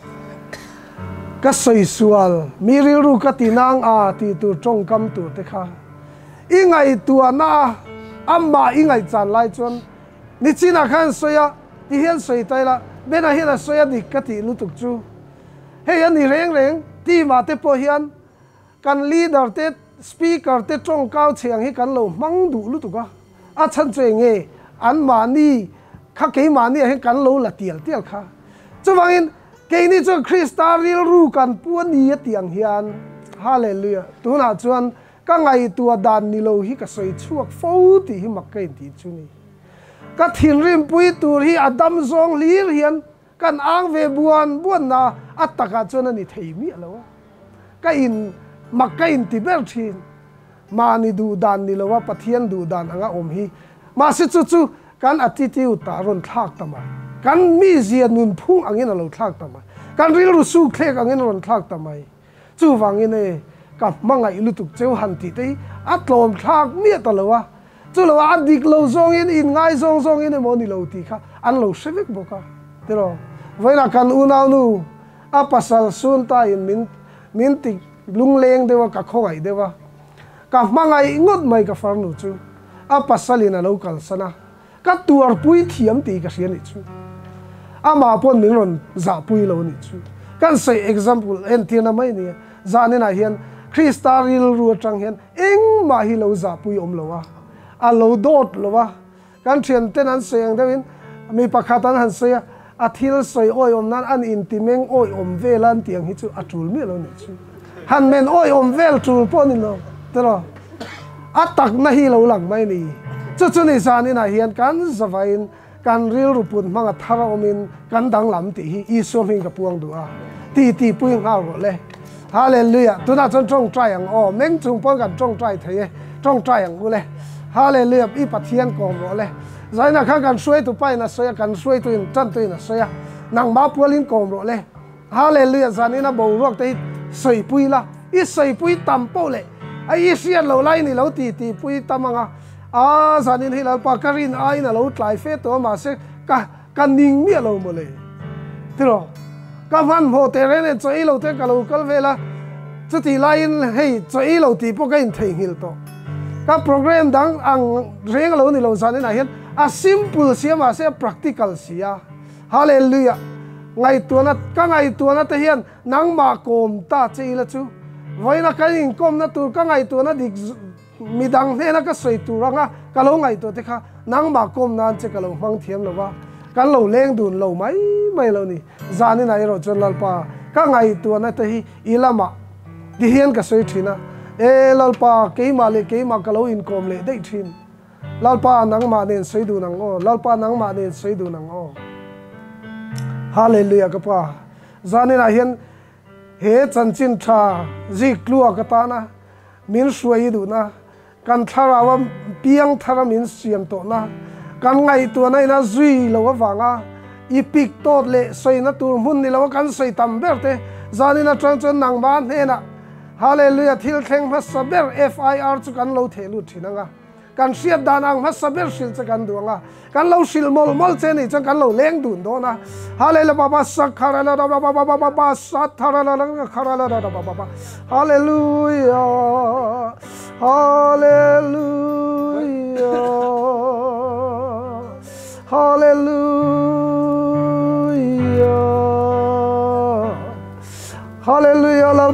ka soi sual miri ru ka tinang a ti tu trong kam tu te kha i ngai tu na amma i ngai chan lai chon ni china khan soya ti hian soi tai la bena hian soya dik ka ti lu tuk chu he an ni reng reng ti ma te po hian kan leader te speaker te trong kau chhiang hi kan lo mang du lu tuka a chan che nge an ma ni kha ke ma ni he kan lo la tial tial kha chuwangin ke ni chu Krista ril ru kan pu ni tiang hian hallelujah tuna chuan ka ngai tua dan ni lo hi ka soi chuak fo ti hi mak kai ti chu ni ka thin rim pui tur hi adam zong lir hian kan ang ve buan buan na ataka chuan ani thei mi lo ka in mak ka in ti ber thin ma ni du dan ni lo wa pathian du dan anga om hi ma si chu chu kan attitude ta ron thak tama kan mi zia nun phung angin lo thak tama kan ril ru su khlek angin ron thak tamai chu wangin e ka mangai lutuk cheu han ti te atlom thak mi ta lo wa chu lo a dik lo zong in in ngai zong zong in mo ni lo ti kha an lo sevek boka tero voina kan unau nu a pasal sun ta in min min ti lung leng dewa ka khongai dewa ka mangai ngot mai ka far nu chu a pasalina local sana ka tuar pui thiam ti ka sian ni chu ama pon min ron za pui lo ni chu kan say example en tina mai ni zanena hian Krista ril ru tang hian eng ma hi lo za pui om lo wa a lo dot lo wa kan thian ten an seng dewin mi pakhatan han se a thil soi oi om nan an in timeng oi om velan tiang hi chu atul mi lo ni chu han men oi om vel tul pon in lo tero atak na hi lo lang mai ni chu chu ni zanena hian kan zavain kan ril ru pun manga thara omin kan dang lam ti hi i som hin ka puang du a ti ti pui nga ro le hallelujah tuna chon trong trai ang o meng chung pon kan trong trai thei trong trai ang ule hallelujah i pathian ko ro le zaina kha kan suai tu pai na soya kan suai tu in chan tu in soya nang ma pualin ko ro le hallelujah zanina bo rok te soi pui la i soi pui tam po le ai i sian lo lai ni lo ti ti pui tamanga a zanin hi la pa karin ai na lo tlai fe to ma se ka kan ning mi lo mo le tiro ka van ho te re ne choi lo te ka lo kal vela chu ti lain hei choi lo ti po ka in thei hil to ka program dang ang reng lo ni lo zanin a hian a simple sia ma se practical sia hallelujah ngai tuana ka ngai tuana te hian nang ma kom ta chei la chu voina ka in kom na tur ka ngai tuana dik midang ne na ka soi turanga ka lo ngai to te kha nang ma kom nan che ka lo mang thiam lo wa kan lo leng dun lo mai mai lo ni zani nai ro chon lalpa ka ngai tuana te hi ilama di hian ka soi thina e lalpa keima le keima ka lo in kom le dei thin lalpa nang ma nen soi du nang o lalpa nang ma nen soi du nang o hallelujah ka pa zani na hian he chanchin tha zik lua ka ta na min suai du na kan tharawa piang thara min siam to na kan ngai tu na ina zui lo wanga i pik tot le soi na tur mun ni lo kan soi tam berte zani na tran chon nang ban he na hallelujah thil thleng ma saber f i r chu kan lo thelu thinanga kan siat danang ma saber sil cha kan duanga kan lo sil mol mol che ni chang kan lo leng dun do na hallelujah baba sakhara la baba baba baba sathara la khara la baba hallelujah hallelujah hallelujah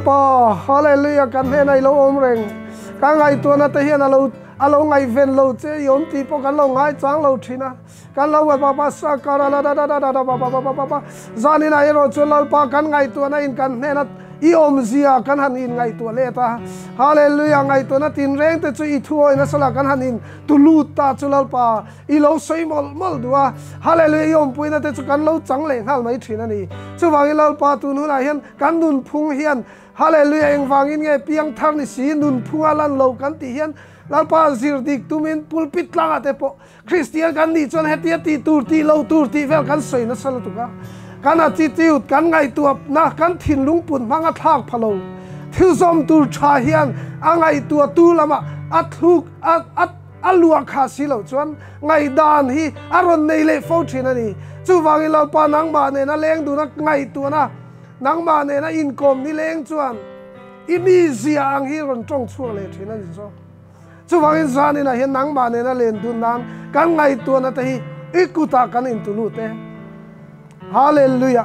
pa hallelujah kan he nai lo om reng ka ngai tu na te hian alo alo ngai ven lo che yom ti po kan lo ngai chang lo thina kan lo wa pa sa kara la da da da da ba ba ba ba ba zani na ero chulal pa kan ngai tu na in kan he na i om zia kan han in ngai tu le ta hallelujah ngai tu na tin reng te chu i thuoi na sala kan han in tu lu ta chulal pa i lo sei mol mol dua hallelujah yom pui na te chu kan lo chang le hal mai thina ni chu wang lal pa tu nu na hian kan nun phung hian hallelujah eng wangin nge piang thar ni si nun phunga lan lo kan ti hian lalpa zir dik tumin pulpit lang ate po Christian kan ni chon hetia ti tur ti lo tur ti vel kan sei na sala tu ka kan attitude kan ngai tu na kan thin lung pun manga thak phalo thil zom tur tha hian angai tu tu lama athuk at at alua kha si lo chuan ngai dan hi aron nei le fo thina ni chu wangi lalpa nang ba ne na leng du na ngai tu na nang ma ne na income ni leng chuan imi zia ang hi ron tong chu le thina ni so chu wangin zani na hian nang ma ne na len dun nan kan ngai tu na te hi ikuta kan in tu lu te hallelujah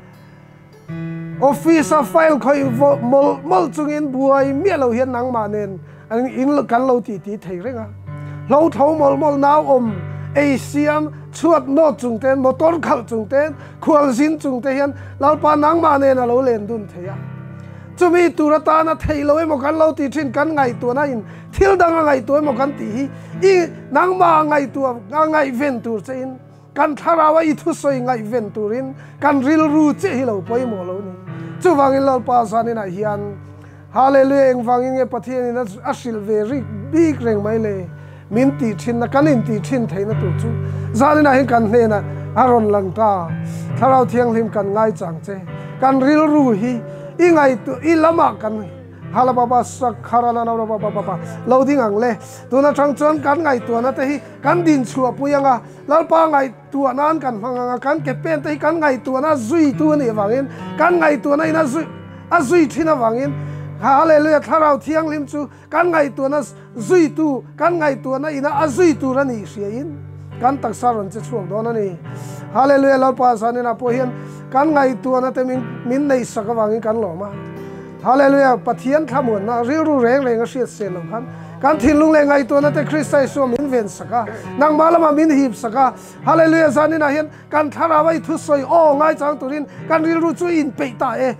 office a file khoi mol mol chungin buai mi lo hian nang ma nen an in kan lo ti ti thei renga lo tho mol mol naw om asiam chuat no chung ten motor khal chung ten khwal sin chung te hian lalpa nang ma ne na lo len dun theya chumi turata na theilo emo kan lo ti thin kan ngai tu na in thil dang ngai tu emo kan ti hi i nang ma ngai tu ngai ven tur chein kan tharawa i thu soi ngai ven turin kan ril ru che hi lo poi mo lo ni chu wangin lalpa sanin a hian hallelujah eng wangin nge pathian in a sil very big reng mai le min ti thin na kan in ti thin theina tu chu zalina hin kan hne na aron lang ta tharau thiang lim kan ngai chang che kan ril ru hi i ngai tu i lama kan hala baba sak khara la na baba baba loading ang le tu na chang chon kan ngai tu na te hi kan din chua puyanga lalpa ngai tu nan kan hanga kan ke pen te kan ngai tu na zui tu ni wangin kan ngai tu na ina zui a zui thina wangin hallelujah tharau thiang lim chu kan ngai tu na zui tu kan ngai tu na ina a zui tu ra ni hriain kan tak saron che chuang do na ni hallelujah lalpa sanina po hian kan ngai tu na te min min nei saka wangin kan lo ma hallelujah pathian thamun na ri ru reng reng a hriat se lo khan kan thin lung le ngai tu na te Christai so min ven saka nang malama min hip saka hallelujah sanina hian kan tharawai thu soi o ngai chang turin kan ril ru chu in pe ta e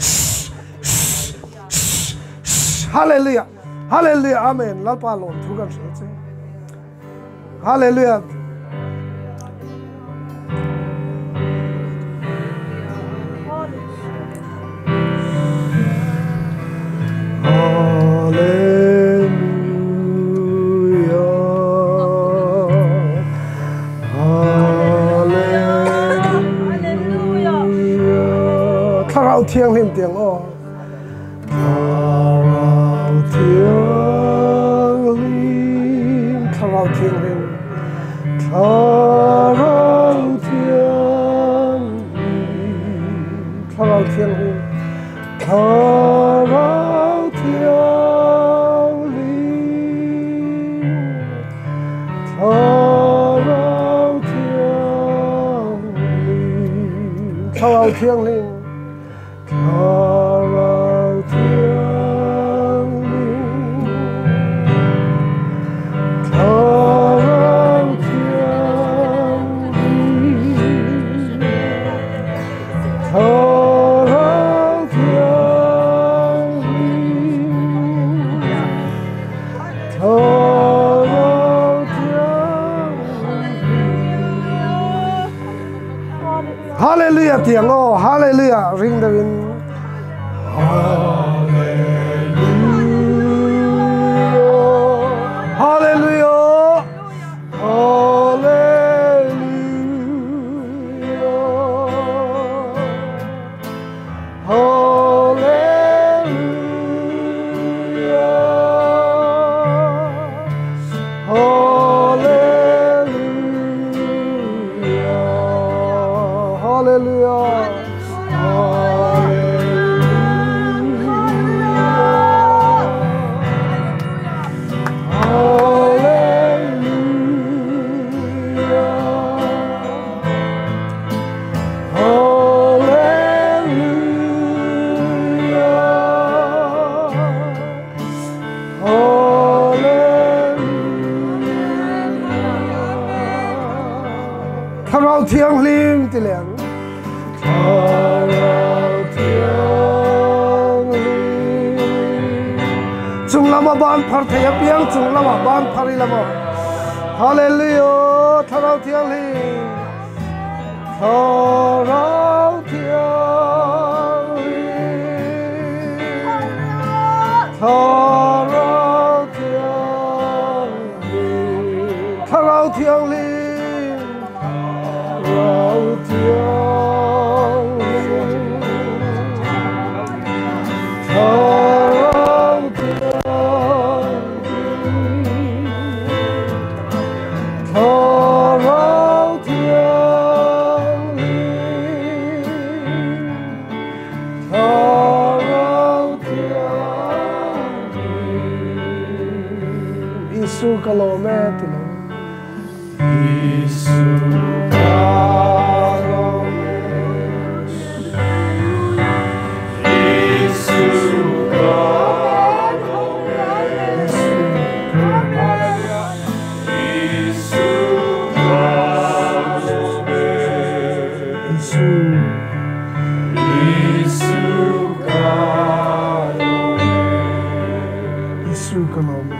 hallelujah hallelujah amen lalpa lon thu kan che hallelujah Thảo thiêng lên tiếng o thảo thiêng lên thảo thiêng lên thảo thiêng thảo thiêng lên thảo thiêng lên thảo thiêng lên Hallelujah tiếng ô hallelujah ring the wind hallelujah hallelujah thà rau thiêng lim tì lẹn thà rau thiêng lim chung lama ban phar thaya piang chung lama ban phari lama hallelujah thà rau thiêng lim thà rau thiêng lim thà rau thiêng lim thà rau thiêng lim rau thiêng lim thà rau thiêng lim thà rau thiêng lim thà rau thiêng lim Isu kalau mẹ thì nó Isu kalau mẹ Isu kalau mẹ Isu kalau mẹ Isu Isu kalau mẹ Isu kalau mẹ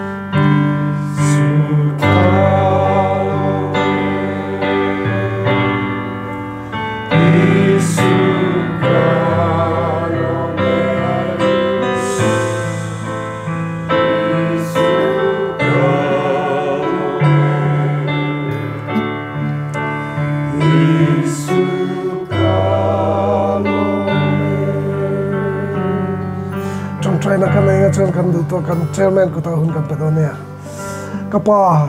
Try na kan nga chen kan du to kan chairman ko ta hun kan pedo ne kapa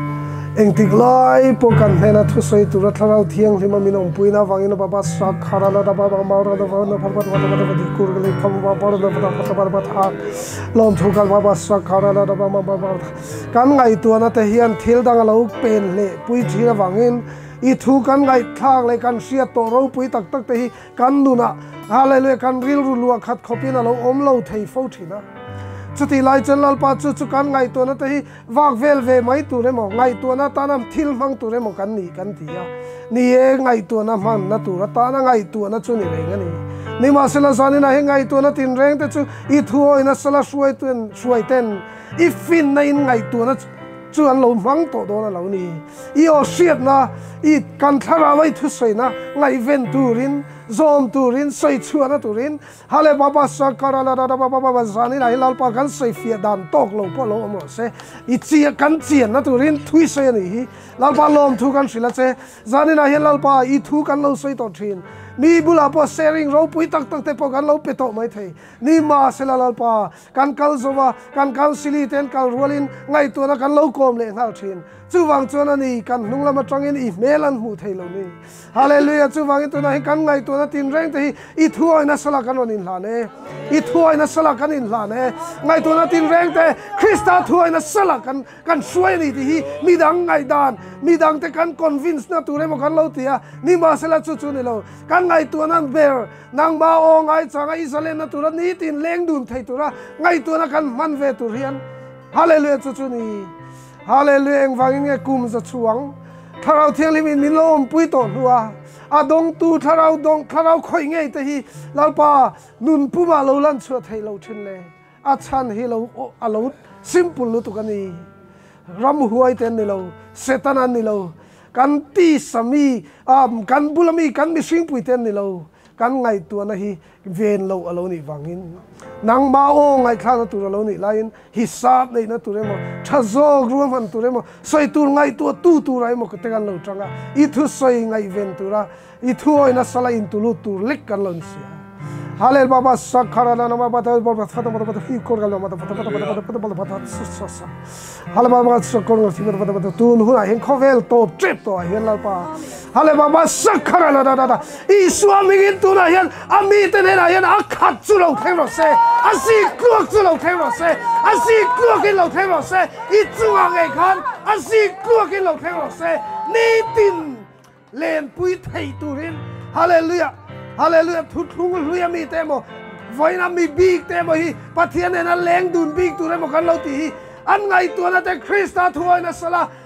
eng tik lai po kan hena thu soi tu ra tharau thiang lima minom puina wangina baba sak khara la da baba maura da baba phar pat pat pat di kur le kham ba par da pat pat pat pat ha lom thu kal baba sak khara la da baba baba kan ngai tu na te hian thil dang lo pen le pui thira wangin I thu kan ngai thak le kan sia to ro pui tak tak te hi kan nu na hallelujah kan ril ru lu khat khopina lo om lo thei fo thina chuti lai chen lal pa chu chu kan ngai to na te hi wak vel ve mai tu re mo ngai to na tanam thil mang tu re mo kan ni kan ti ya ni e ngai to na man na tu ra ta na ngai to na chu ni re ngani ni ma sela sani na he ngai to na tin reng te chu I thu oi na sala suai ten suai ten I fin na in ngai to na chu an lo mang to do na lo ni I o siat na I kan thara vai thu sei na ngai ven turin zom turin sei chuana turin hale baba sakara la da baba baba zani na hilal pa kan sei fia dan tok lo po lo mo se I chi kan chian na turin thui sei ni hi lal pa lom thu kan sila che zani na hilal pa I thu kan lo sei to thin ni bula po sharing ro pui tak tak te po kan lo pe to mai thei ni ma sela lal pa kan kal zowa kan kal sili ten kal rolin ngai to na kan lo kom le ngal thin chu wang chuan ani kan hnung lama tangin I melan mu thei lo ni hallelujah chu wang tu na kan ngai to na tin reng te hi I thu oi na sala kan onin la ne I thu oi na sala kan in la ne ngai to na tin reng te Krista thu oi na sala kan kan suai ni ti hi mi dang ngai dan mi dang te kan convince na tu re mo kan lo tia ni ma sela chu chu ni lo kan ngai tu na ber nang ba o ngai changa Israel na tu ra ni tin leng dun thei tu ra ngai tu na kan man ve tu rian hallelujah chu chu ni hallelujah eng wangin nge kum za chuang tharau thiang limin min lom pui to lua adong tu tharau dong tharau khoi nge te hi lalpa nun puma lo lan chu thei lo thin le a chan hi lo a lo simple lu tu kani ram huai ten ni lo setan an ni lo kan ti sami am kan bulami kan mi sing pui ten ni lo kan ngai tu na hi ven lo alo ni wangin nang ma o ngai thla na tu lo ni lain hisab nei na tu re mo thazo ruam han tu re mo soi tu ngai tu tu tu rai mo te kan lo tanga I thu soi ngai ven tu ra I thu oi na sala in tu lu tu lek kan lon sia Halel baba sakhara na baba ta baba fata baba ta hi kor gal mata fata fata fata fata baba fata sa sa hale baba sakhor ngor thimar fata fata tu nu ha hen khovel to trip to hen lal pa hale baba sakhara la da da I swami gin tu na hen ami te ne na hen akhat chu lo theng ro se asi klok chu lo theng ro se asi klok in lo theng ro se I chu ang ai khan asi klok in lo theng ro se ni tin len pui thei tu rin hallelujah hallelujah thu thung luya mi te mo voina mi big te mo hi pathian na leng dun big tu re mo kan lo ti hi an ngai tu na te Krista thu na sala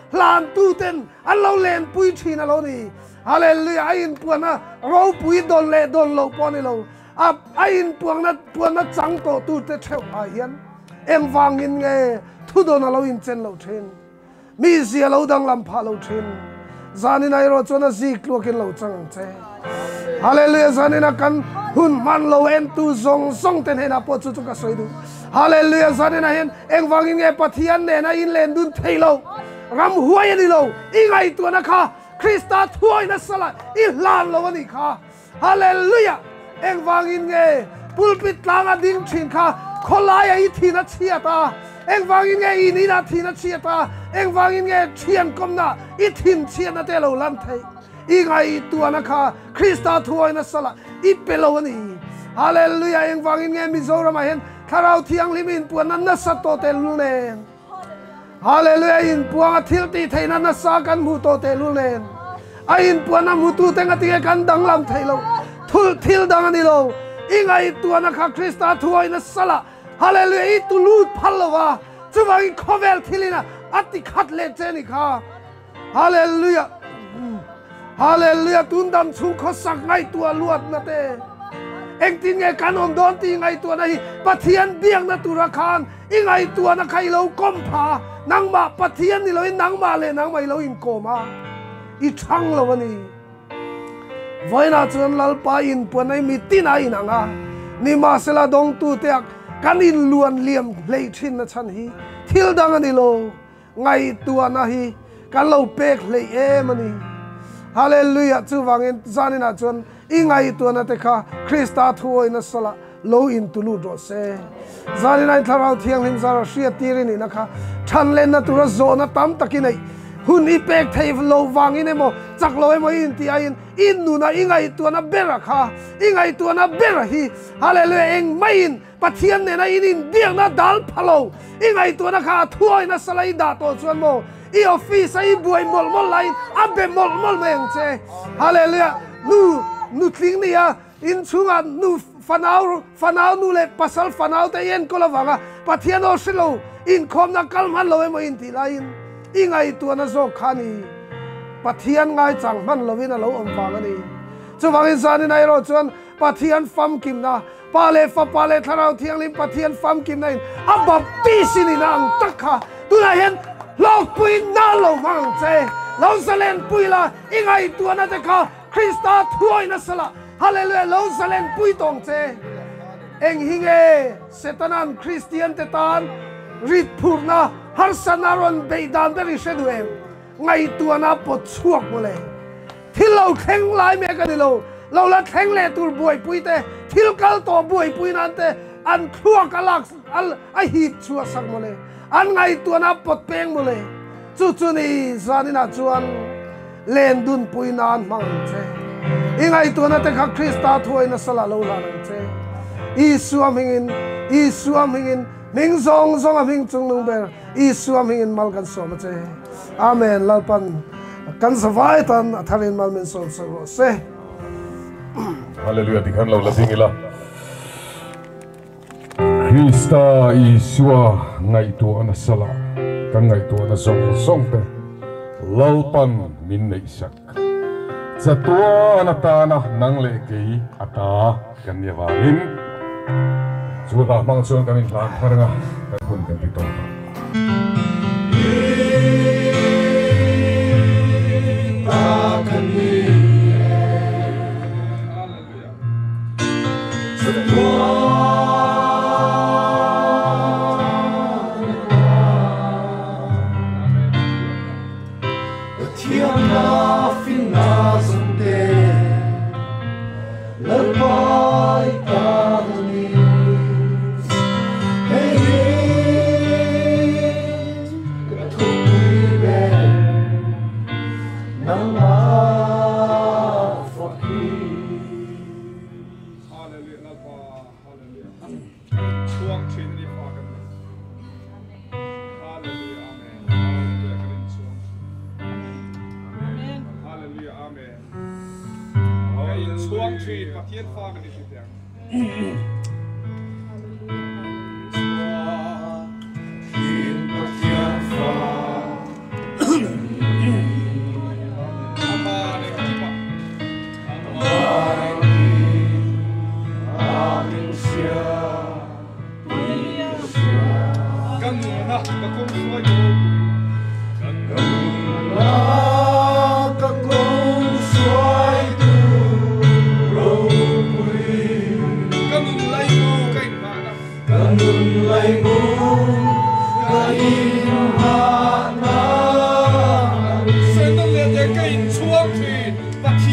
ลานตู้เต้นอันเราเล่นปุยทีนะเรานี่ฮาเลลูยาอินปวนนะเราปุยโดนเล่โดนเราปอนี่เราอับอินปวงนะปวนนะจังโตตู้เตเทวอาเฮียนเอ็งฟังอินไงทุโดนเราอินเจนเราเทนมีเสียเราดังลำพาเราเทนจานินายเราจนะซีกลัวกินเราจังเจฮาเลลูยาจานินากันหุ่นมันเราเอ็นตูซงซงเต็นเห็นอาปอจุจุกสวยดูฮาเลลูยาจานินาเห็นเอ็งฟังอินไงปะเทียนเนี่ยนะอินเลนดุนเทโลรำหัวยันดิโลอีไงตัวนะคะคริสต์ถ้วยนัสละอีลานโลวันนี้ค่ะฮาเลลูยาเอ็งฟังอินไงปุลปิดลางอดิ่งชินค่ะคนลายอีทีนัดเชียตาเอ็งฟังอินไงอีนี่นาทีนัดเชียตาเอ็งฟังอินไงเชียนกมนาอีทินเชียนนาเตโลลันเทอีไงตัวนะคะคริสต์ถ้วยนัสละอีเปโลวันนี้ฮาเลลูยาเอ็งฟังอินไงมิโซรามาเห็นถ้าเราเที่ยงลิมินปวนนั้นนัสโตเตลุเลนฮาเลลูยาอินปวงอาทิลตีไทยนั้นนัสกันมูโตเตลุเลนอินปวนนั้นมูตูเตงติกันดังลำไทยโลทุลทิลดังอันนี้โลอีไงตัวนะคะคริสต์ถ้วยนัสละฮาเลลูยาอีตุลูดพัลลวะจุบังอีคอเวลทิลินะอัติขัดเลเจนิค่ะฮาเลลูยาฮาเลลูยาตุนดำชุงขสักไงตัวลวดนะเตเอ็งตีไงกันอมโดนตีไงตัวไหนปะเทียนเบียงนะตุรคานอีไงตัวนะใครเราก้มผานังมาปะเทียนนี่เราอินนังมาเลยนังมาเราอินโกมาอีช่างเราวันนี้ไว้น่าจนลัลปาอินปวนในมีตีนายนังอ่ะนี่มาเสลาดงตูเตียกกันอินล้วนเลี่ยมเลยชินนะฉันฮีทิลดังอันนี้โลไงตัวนะฮีกันเราเปกเลยเอมันนี่ฮาเลลูยาจูวังอินจานินาจนอีไงตัวนั้นเตค่ะคริสต์ถ้วยนัสละโลอินตุลูดโรเซจานินาทาราเทียงหิมซาราเชียตีรินี่นะคะฉันเล่นนัตุระโซนัตามตะกินไอหุ่นอีเป็กเทฟโลวังอินเอโมจักโลเอโมอินตีอินอินนูนะอีไงตัวนั้นเบระค่ะอีไงตัวนั้นเบระฮีฮาเลลูยาเองไม่อินปะเทียนเนี่ยนะอินเบียงนะดัลพะโลอีไงตัวนะคะถ้วยนัสละอิดาโตชวนโมอีออฟฟิศไอ้บวยมอลมอลไลน์อับเบมอลมอลเมงเจฮาเลลูยานูนูทิ้งนี่อ่ะอินช่วงนูฟันเอาฟันเอานูเล็กภาษาฟันเอาแต่เย็นก็ละวังอ่ะปะเทียนโอสิโลอินคอมนักกัลมันโลเอโมอินทีไลน์อีไงตัวนั้นโซขานีปะเทียนไงจังมันโลวินะโลอมฟังอันนี้จะวังอินซานี่นายรอจวนปะเทียนฟัมกิมนะปาเลฟปาเลทาราเทียงลิมปะเทียนฟัมกิมนะอับบับปีสินีนังตักค่ะตัวนั้นเห็นโลกปุยน่าโลมังเจเราเสลนปุยละอีไงตัวนั้นจะค่ะคริสต์ถ้วยนัสละฮาเลลูยาเราเสลนปุยตรงเจเอ็งหิงเอเซตานันคริสเตียนเตตานริดพูร์นาฮาร์สนารอนเบย์ดานเบริเชดูเอ็มไงตัวนั้นปวดช่วงมาเลยที่เราแข่งไล่เมกันดิโลเราละแข่งเล่ตัวบวยปุยเตที่เรากัลตัวบวยปุยนั่นเตอันครัวกัลักอันไอหีบชัวสักมาเลยอันไงตัวนั้นปวดเป่งมาเลยจู่ๆนี่จานินาจวนเล่นดุนปุยนานมังเจอีไงตัวนั้นแต่ข้าคริสต์ถ้วยนัสละโลลานังเจอีสัวมิงินอีสัวมิงินมิงซองซองมิงจงนุ่งเบอร์อีสัวมิงินมัลกันสวมเจอาเมนลาปันกันสบายตันทารินมัลมินสวมสโรเซฮาเลลูยาที่ขันเราละสิ่งนี้ละคริสต์อิสวาไงตัวนัสละกันไงตัวนัสละส่งเตลาปันมินในสักจะตัวนัตานะนังเล็กอีอัตากันเยาวาลินสุดามังส่วนกันอินทางพารงะกันคนกันที่ตรงช่วงชีวิตประเทศฟ้ากันอีกทีเดียว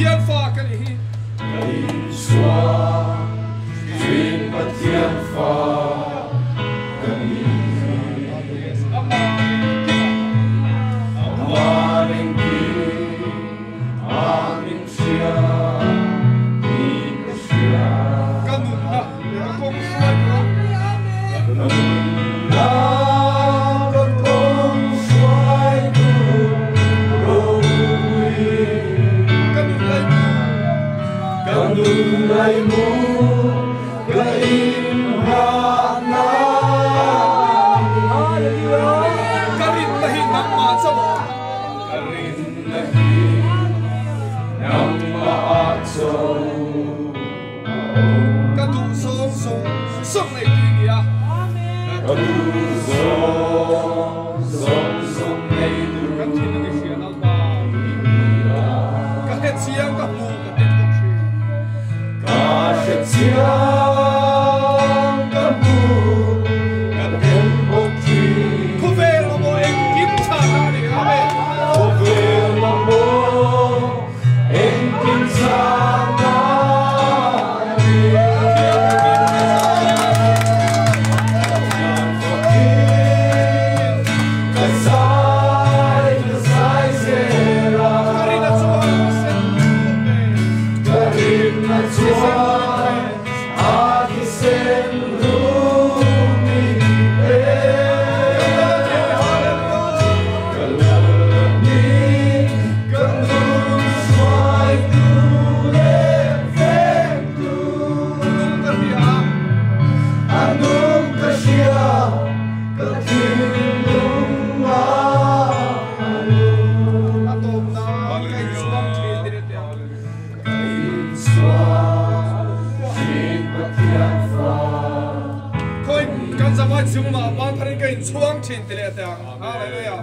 thiên pha cái gì cây xóa chuyên bắt thiên pha cây amma nên đi amin sia in sia cái nụ ha cái công xoay na con con xoay rồi cái nụ lấy Kanun lai mu kain hana karin lahi nang ma chawa karin nahi namma acho kadu song song song nei tu ya kadu song song song nei du kan thin ni sia na ba ka het siang ka mu ka te ko thi ka shet siang ka mu ka ten bok thi ko ve lo mo en kim cha na ni ha be o ve la mo en kim sa na karin na chuan sen atom na kai chuang thi dire te khoi kan zama chung ma ban tharin kai chuang thin te le te hallelujah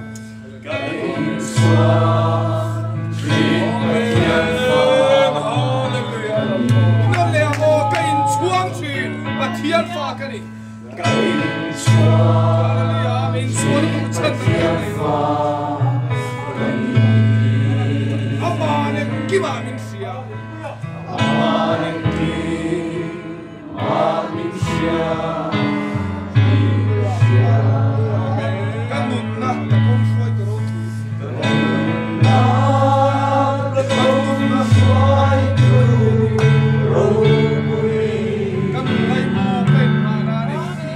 hallelujah no le mo kai chuang thin pa thian fa ka ni hallelujah min chuan ku chan ta ni amma ne ki ma min sia kan nun na ka kom foi to ro kan nun lai mo kai ma na ni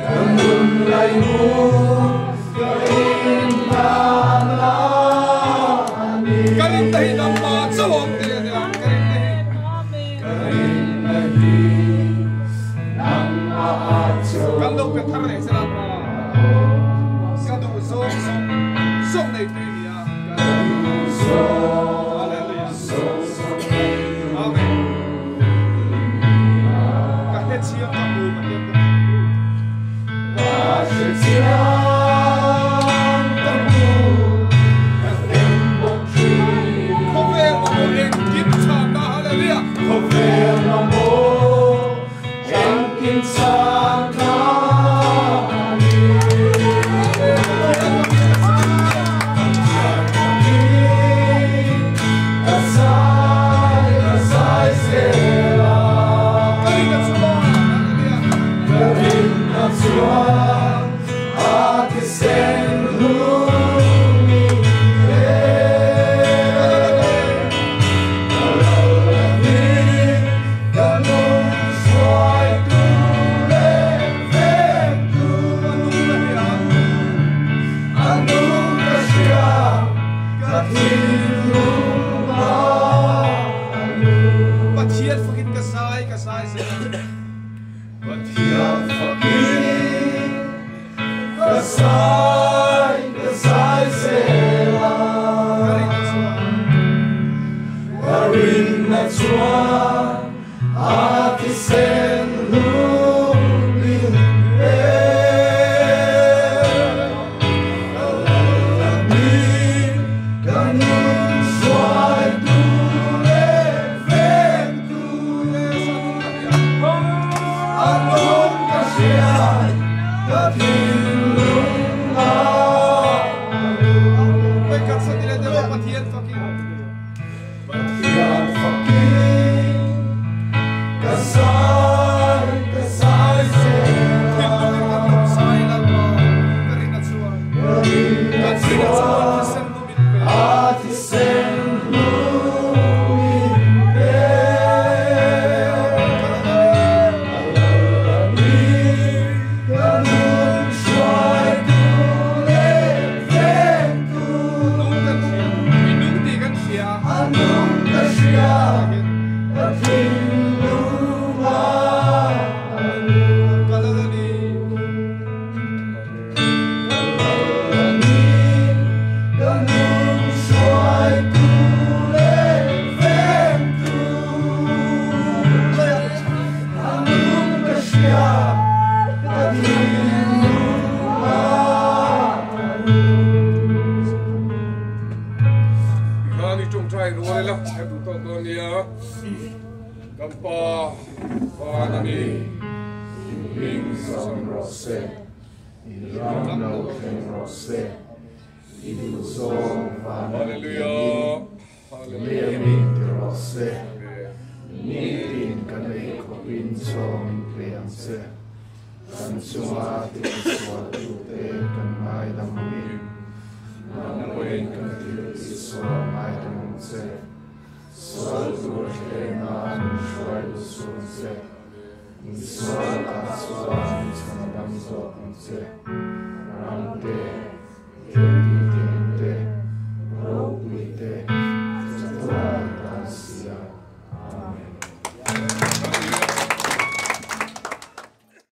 karin tahi nam ma chawam te le karin kan lo pe thar le sala ma kan du so so so nei tu ni ya hallelujah amen ka he chia ka bu ma te ko ve mo en kim cha na hallelujah karin na chuan hallelujah pathian fukin ka sai ka sai se karin na chuan pathian fukin ni chung trai ro le la ai tu to to nia kam pa pa na ni ring som rose ram no ken rose idu som hallelujah hallelujah ni rose ni tin kan nei ko pin som priang se kan suma ti so tu te kan mai dam ni na wen kan ti so mai dam se so tu te na shwai so se in so ka so san dam so se